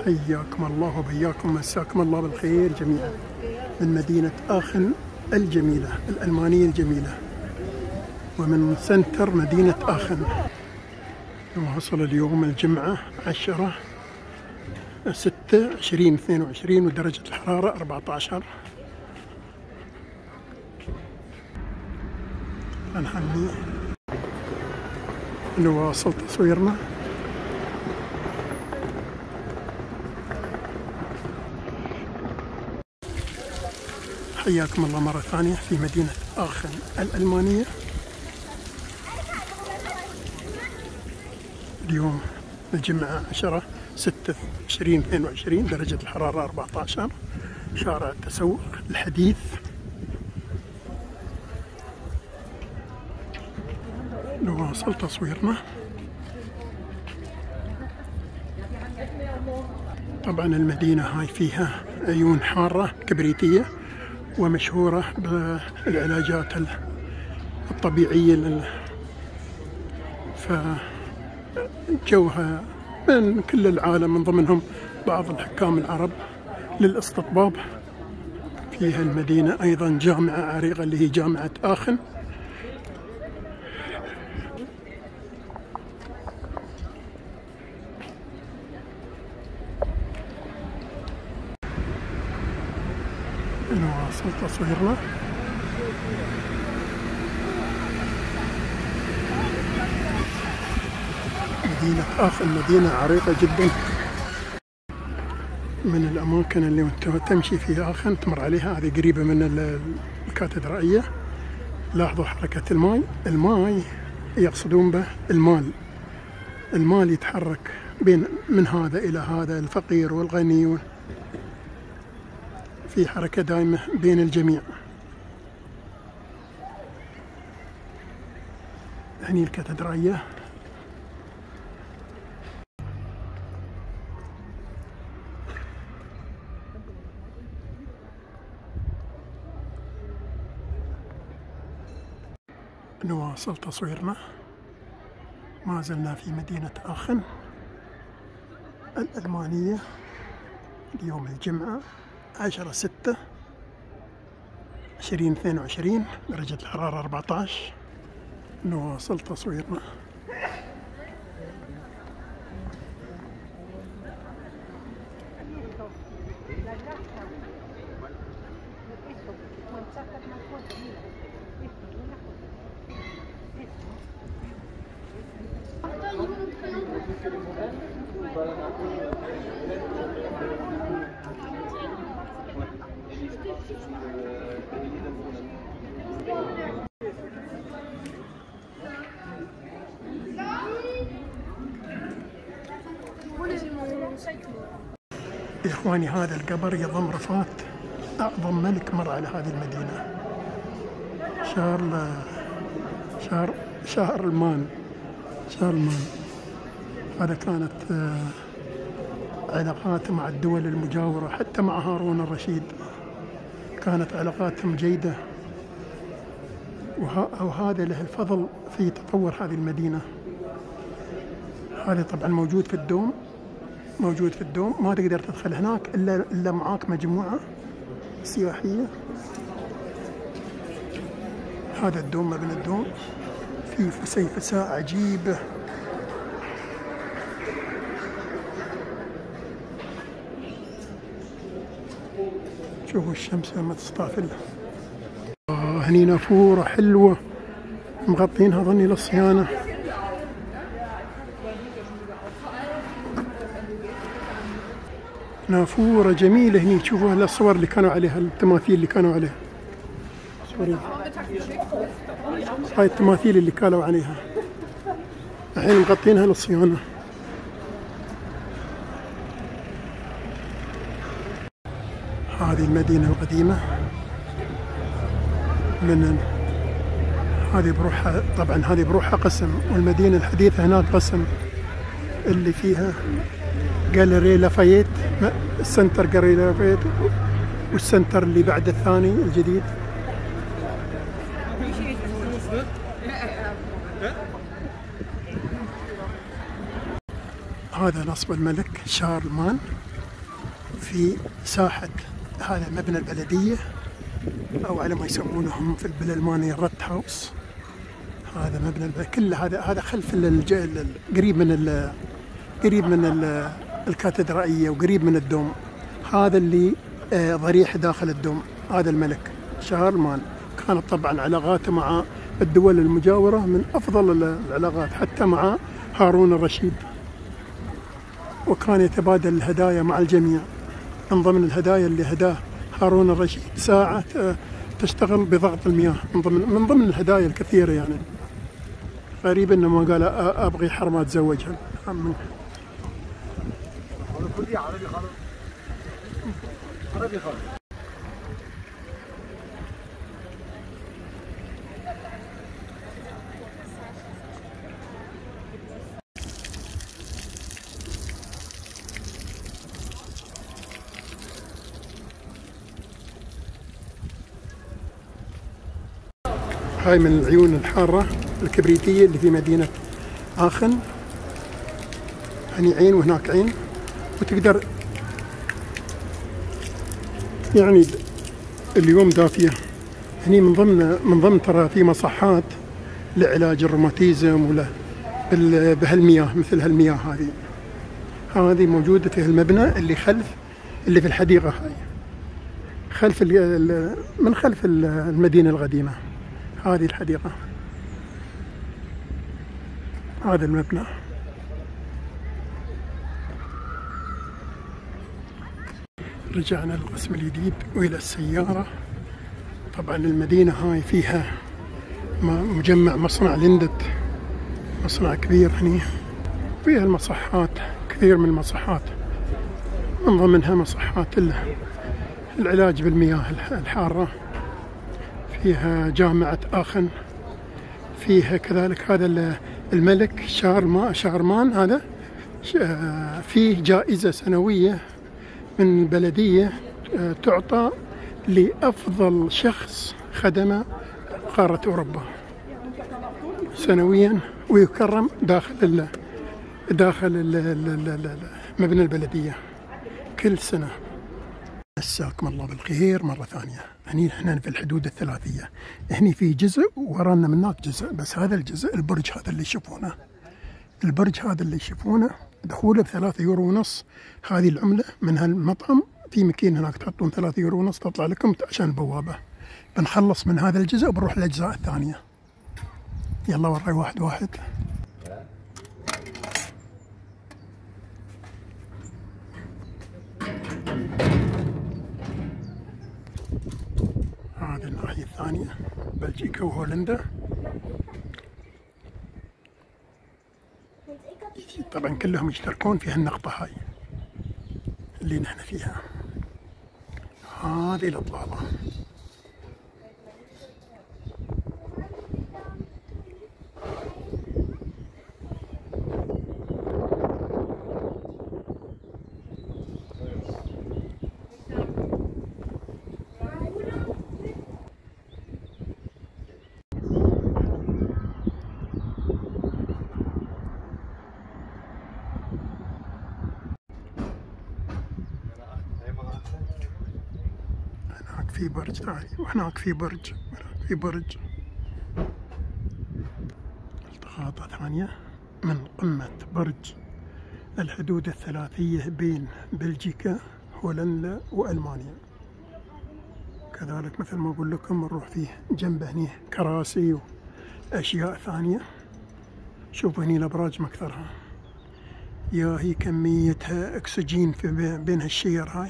حياكم الله وبياكم، مساكم الله بالخير جميعا من مدينة آخن الجميلة الألمانية الجميلة، ومن سنتر مدينة آخن. وصل اليوم الجمعة 10/6/2022 ودرجة الحرارة 14. نحني نواصل تصويرنا. حياكم الله مرة ثانية في مدينة آخن الألمانية. اليوم الجمعة 10/6/2022 درجة الحرارة 14. شارع التسوق الحديث. نواصل تصويرنا. طبعا المدينة هاي فيها عيون حارة كبريتية ومشهورة بالعلاجات الطبيعية، فجوها من كل العالم، من ضمنهم بعض الحكام العرب للاستطباب. فيها المدينة أيضا جامعة عريقة اللي هي جامعة آخن. نواصل تصويرنا. مدينة آخن مدينة عريقة جدا، من الأماكن اللي أنت تمشي في آخن تمر عليها. هذه قريبة من الكاتدرائية. لاحظوا حركة الماء. الماء يقصدون به المال يتحرك من هذا إلى هذا، الفقير والغني، في حركة دائمة بين الجميع. هني الكاتدرائية. نواصل تصويرنا. ما زلنا في مدينة آخن الألمانية. اليوم الجمعة 10/6/2022 درجة الحرارة 14. نواصل تصويرنا. يا إخواني، هذا القبر يضم رفات أعظم ملك مر على هذه المدينة، شارلمان. هذا كانت علاقاته مع الدول المجاورة، حتى مع هارون الرشيد كانت علاقاتهم جيدة، وهذا له الفضل في تطور هذه المدينة. هذا طبعا موجود في الدوم، ما تقدر تدخل هناك إلا معاك مجموعة سياحية. هذا الدوم، مبنى الدوم فيه فسيفساء عجيبة. شوفوا الشمس لما تستافل. هني نافورة حلوة مغطينها ظني للصيانة. نافورة جميلة هني. تشوفوا الصور اللي كانوا عليها، التماثيل اللي كانوا عليها. هاي التماثيل اللي كانوا عليها الحين مغطينها للصيانة. هذه المدينة القديمة هذه بروحها، طبعا هذه بروحها قسم، والمدينة الحديثة هناك قسم اللي فيها جاليري لافايت، السنتر جاليري لافايت، والسنتر اللي بعد الثاني الجديد. هذا نصب الملك شارلمان في ساحة هذا مبنى البلدية، أو على ما يسمونهم في بالألماني الرت هاوس. هذا مبنى كل هذا خلف قريب من الكاتدرائية وقريب من الدوم. هذا اللي ضريح داخل الدوم، هذا الملك شارلمان. كانت طبعا علاقاته مع الدول المجاورة من أفضل العلاقات، حتى مع هارون الرشيد، وكان يتبادل الهدايا مع الجميع. من ضمن الهدايا اللي هداه هارون الرشيد ساعة تشتغل بضغط المياه، من ضمن الهدايا الكثيرة يعني. غريب انه ما قال ابغي حرمة اتزوجها. هاي من العيون الحارة الكبريتية اللي في مدينة آخن. هني عين وهناك عين، وتقدر يعني اليوم دافية. هني من ضمن ترى في مصحات لعلاج الروماتيزم ولا بهالمياه، مثل هالمياه هذه موجودة في المبنى اللي اللي في الحديقة هاي، من خلف المدينة القديمة. هذه الحديقة، هذا المبنى. رجعنا للقسم الجديد وإلى السيارة. طبعا المدينة هاي فيها مجمع مصنع ليندت، مصنع كبير هني، فيها المصحات، كثير من المصحات، من ضمنها مصحات العلاج بالمياه الحارة. فيها جامعة آخن، فيها كذلك هذا الملك شارمان. هذا فيه جائزة سنوية من البلدية تعطى لأفضل شخص خدم قارة أوروبا سنويا، ويكرم داخل مبنى البلدية كل سنة. مساكم الله بالخير مرة ثانية. هني احنا في الحدود الثلاثية، هني في جزء ورانا من هناك جزء، بس هذا الجزء البرج هذا اللي يشوفونه، البرج هذا اللي يشوفونه دخوله ب3 يورو ونص. هذه العملة من هالمطعم، في مكين هناك تحطون 3 يورو ونص تطلع لكم عشان البوابة. بنخلص من هذا الجزء وبنروح للأجزاء الثانية. يلا وراي واحد واحد. هذه الناحية الثانية، بلجيكا وهولندا. طبعا كلهم يشتركون في هالنقطة هاي اللي نحن فيها. هذه الإطلالة. في برج ثاني، وهناك في برج، وهناك في برج. التقاطة ثانية من قمة برج الحدود الثلاثية بين بلجيكا، هولندا وألمانيا. كذلك مثل ما أقول لكم نروح فيه جنبه هني كراسي وأشياء ثانية. شوفوا هني الأبراج ما أكثرها، يا هي كميتها أكسجين في بين هالشير هاي.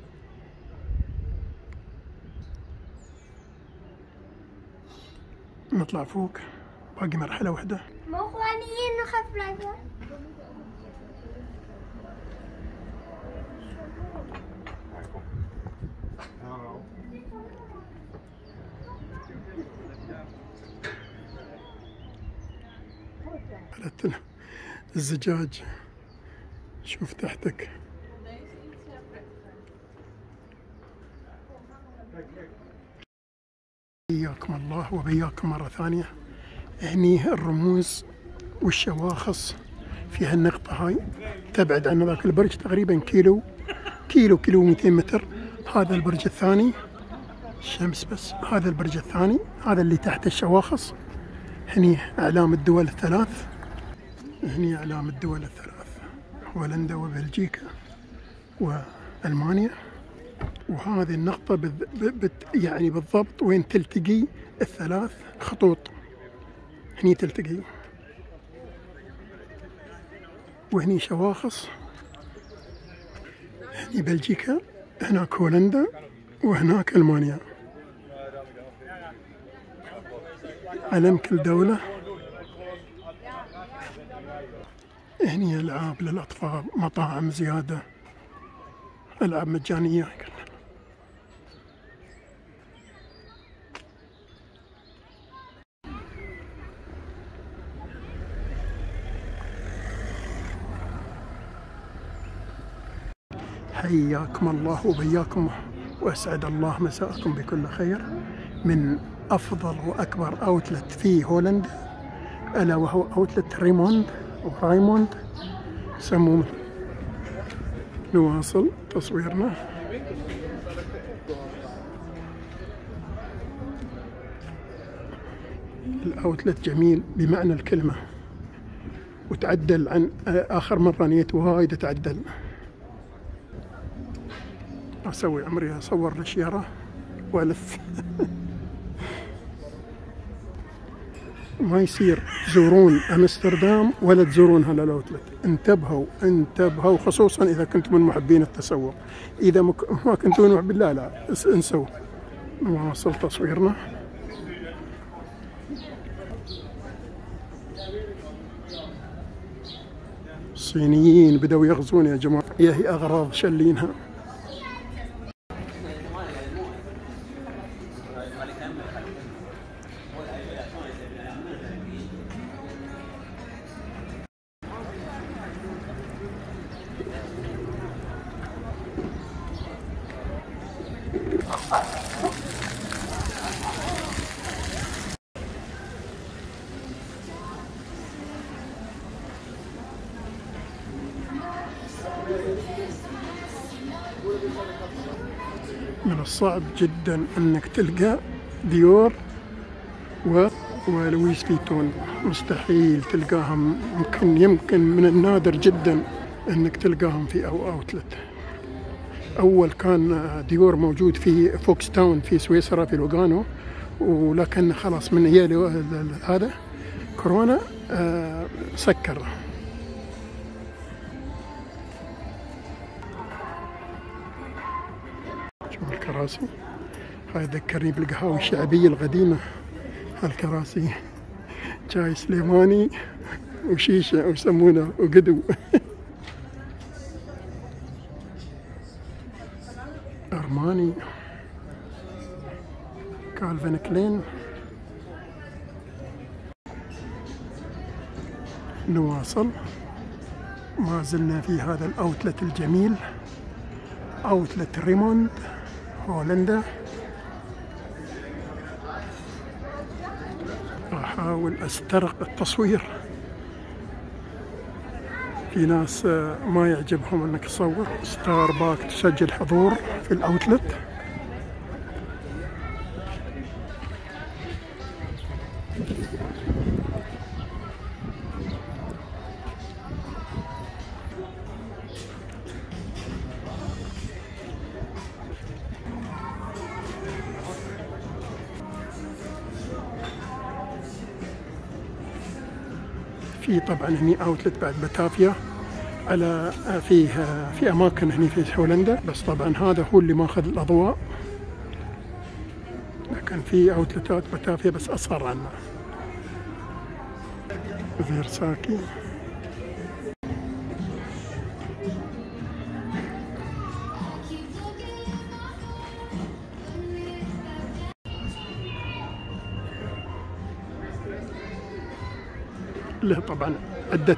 نطلع فوق، باقي مرحلة واحدة. مو خوانيين نخاف لعبة. الزجاج، شوف تحتك. حياكم الله وبياكم مرة ثانية. هني الرموز والشواخص في هالنقطة هاي، تبعد عن ذاك البرج تقريبا كيلو كيلو 200 متر. هذا البرج الثاني، الشمس بس. هذا البرج الثاني، هذا اللي تحت الشواخص. هني أعلام الدول الثلاث، هني أعلام الدول الثلاث، هولندا وبلجيكا وألمانيا. وهذه النقطة يعني بالضبط وين تلتقي الثلاث خطوط، هني تلتقي. وهني شواخص، هني بلجيكا، هناك هولندا، وهناك ألمانيا. علم كل دولة. هني ألعاب للأطفال، مطاعم زيادة، ألعاب مجانية. حياكم الله وبياكم، وأسعد الله مساءكم بكل خير من أفضل وأكبر أوتلت في هولندا، ألا وهو أوتلت ريموند أو رايموند يسموه. نواصل تصويرنا. الأوتلت جميل بمعنى الكلمة، وتعدل عن آخر مرة نيت وايد تعدل. أسوي عمري أصور الشيارة وألف. ما يصير تزورون أمستردام ولا تزورون هذا الأوتلت. انتبهوا انتبهوا، خصوصا إذا كنتم من محبين التسوق. إذا ما كنتم من محبين، لا انسوا. نواصل تصويرنا. الصينيين بدأوا يغزون يا جماعة، هي أغراض شلينها. من الصعب جدا انك تلقى ديور ولويس فيتون، مستحيل تلقاهم. يمكن من النادر جدا انك تلقاهم في اوتلت. اول كان ديور موجود في فوكس تاون في سويسرا في لوغانو، ولكن خلاص من هذا كورونا سكر. شوف الكراسي، هاي ذكرني بالقهاوي الشعبية القديمة. هالكراسي شاي سليماني وشيشة ويسمونه وقدو. أرماني، كالفين كلين. نواصل، ما زلنا في هذا الأوتلت الجميل، أوتلت ريموند هولندا. أحاول أسترق التصوير. في ناس ما يعجبهم أنك تصور. ستارباك تسجل حضور في الأوتلت. في طبعا هني اوتلت بعد باتافيا، على في اماكن هني في هولندا، بس طبعا هذا هو اللي ماخذ الاضواء. لكن في اوتلتات باتافيا بس اصغر عنه. فيرساكي. له طبعا عدة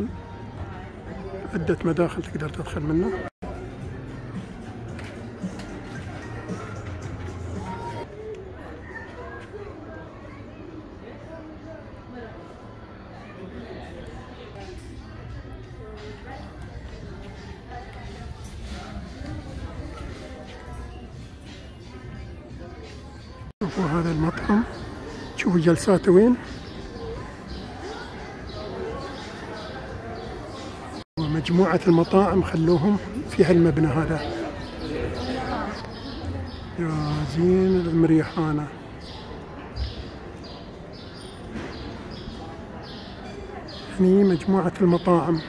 مداخل تقدر تدخل منه. شوفوا هذا المطعم، شوفوا جلساته وين. ومجموعة المطاعم خلوهم في هالمبنى هذا. يا زين المريحانة. هني مجموعة المطاعم.